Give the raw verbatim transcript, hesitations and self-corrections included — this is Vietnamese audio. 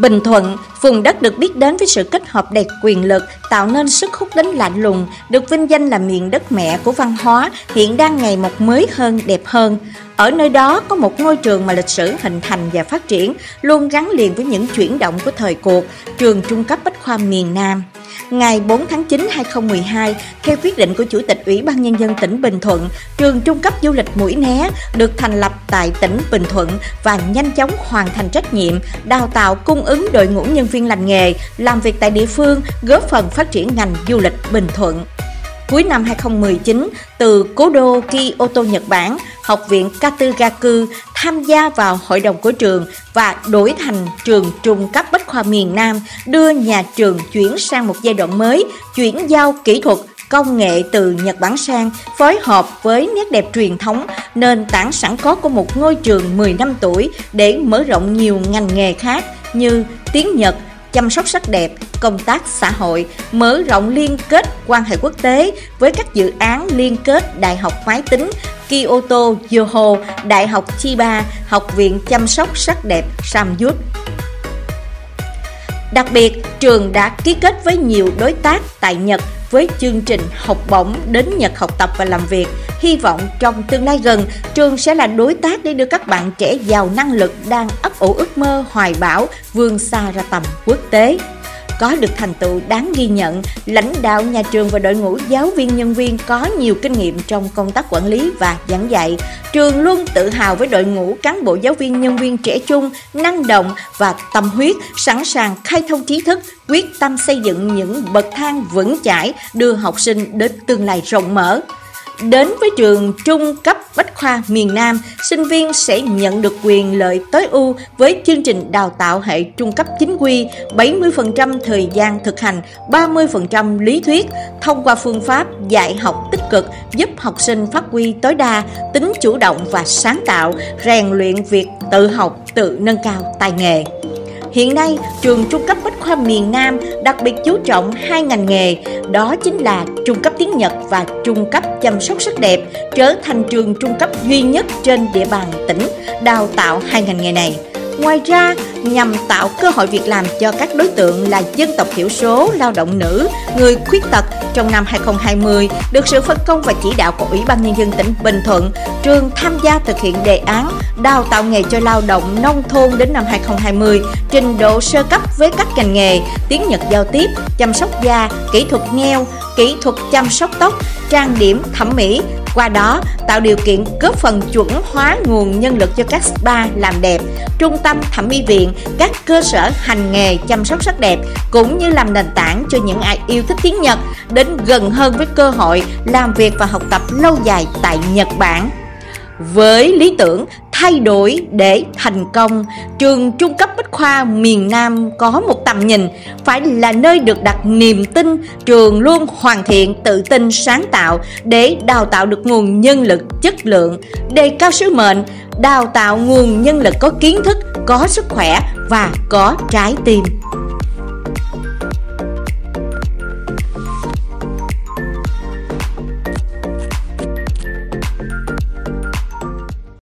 Bình Thuận, vùng đất được biết đến với sự kết hợp đầy quyền lực, tạo nên sức hút đến lạ lùng, được vinh danh là miền đất mẹ của văn hóa, hiện đang ngày một mới hơn, đẹp hơn. Ở nơi đó có một ngôi trường mà lịch sử hình thành và phát triển, luôn gắn liền với những chuyển động của thời cuộc, trường trung cấp Bách khoa miền Nam. Ngày bốn tháng chín năm hai nghìn không trăm mười hai, theo quyết định của Chủ tịch Ủy ban Nhân dân tỉnh Bình Thuận, trường trung cấp du lịch Mũi Né được thành lập tại tỉnh Bình Thuận và nhanh chóng hoàn thành trách nhiệm đào tạo cung ứng đội ngũ nhân viên lành nghề làm việc tại địa phương, góp phần phát triển ngành du lịch Bình Thuận. Cuối năm hai nghìn không trăm mười chín, từ cố đô Kyoto, Nhật Bản, Học viện Katugaku tham gia vào hội đồng của trường và đổi thành trường trung cấp Bách khoa miền Nam, đưa nhà trường chuyển sang một giai đoạn mới, chuyển giao kỹ thuật, công nghệ từ Nhật Bản sang, phối hợp với nét đẹp truyền thống, nền tảng sẵn có của một ngôi trường mười năm tuổi để mở rộng nhiều ngành nghề khác như tiếng Nhật, chăm sóc sắc đẹp, công tác xã hội, mở rộng liên kết quan hệ quốc tế với các dự án liên kết Đại học Máy tính, Kyoto Yoho, Đại học Chiba, Học viện chăm sóc sắc đẹp Samyukt. Đặc biệt, trường đã ký kết với nhiều đối tác tại Nhật với chương trình học bổng đến Nhật học tập và làm việc. Hy vọng trong tương lai gần, trường sẽ là đối tác để đưa các bạn trẻ giàu năng lực đang ấp ủ ước mơ hoài bão vươn xa ra tầm quốc tế. Có được thành tựu đáng ghi nhận, lãnh đạo nhà trường và đội ngũ giáo viên nhân viên có nhiều kinh nghiệm trong công tác quản lý và giảng dạy. Trường luôn tự hào với đội ngũ cán bộ giáo viên nhân viên trẻ trung, năng động và tâm huyết, sẵn sàng khai thông trí thức, quyết tâm xây dựng những bậc thang vững chãi đưa học sinh đến tương lai rộng mở. Đến với trường trung cấp Bách khoa miền Nam, sinh viên sẽ nhận được quyền lợi tối ưu với chương trình đào tạo hệ trung cấp chính quy, bảy mươi phần trăm thời gian thực hành, ba mươi phần trăm lý thuyết, thông qua phương pháp dạy học tích cực giúp học sinh phát huy tối đa tính chủ động và sáng tạo, rèn luyện việc tự học, tự nâng cao tay nghề. Hiện nay, trường trung cấp Bách khoa miền Nam đặc biệt chú trọng hai ngành nghề, đó chính là trung cấp tiếng Nhật và trung cấp chăm sóc sắc đẹp, trở thành trường trung cấp duy nhất trên địa bàn tỉnh đào tạo hai ngành nghề này. Ngoài ra, nhằm tạo cơ hội việc làm cho các đối tượng là dân tộc thiểu số, lao động nữ, người khuyết tật, trong năm hai nghìn không trăm hai mươi, được sự phân công và chỉ đạo của Ủy ban Nhân dân tỉnh Bình Thuận, trường tham gia thực hiện đề án đào tạo nghề cho lao động nông thôn đến năm hai nghìn không trăm hai mươi, trình độ sơ cấp với các ngành nghề tiếng Nhật giao tiếp, chăm sóc da, kỹ thuật nail, kỹ thuật chăm sóc tóc, trang điểm, thẩm mỹ. Qua đó, tạo điều kiện góp phần chuẩn hóa nguồn nhân lực cho các spa làm đẹp, trung tâm thẩm mỹ viện, các cơ sở hành nghề chăm sóc sắc đẹp, cũng như làm nền tảng cho những ai yêu thích tiếng Nhật đến gần hơn với cơ hội làm việc và học tập lâu dài tại Nhật Bản. Với lý tưởng thay đổi để thành công, trường trung cấp Bách khoa miền Nam có một tầm nhìn, phải là nơi được đặt niềm tin, trường luôn hoàn thiện, tự tin, sáng tạo để đào tạo được nguồn nhân lực chất lượng, đề cao sứ mệnh, đào tạo nguồn nhân lực có kiến thức, có sức khỏe và có trái tim.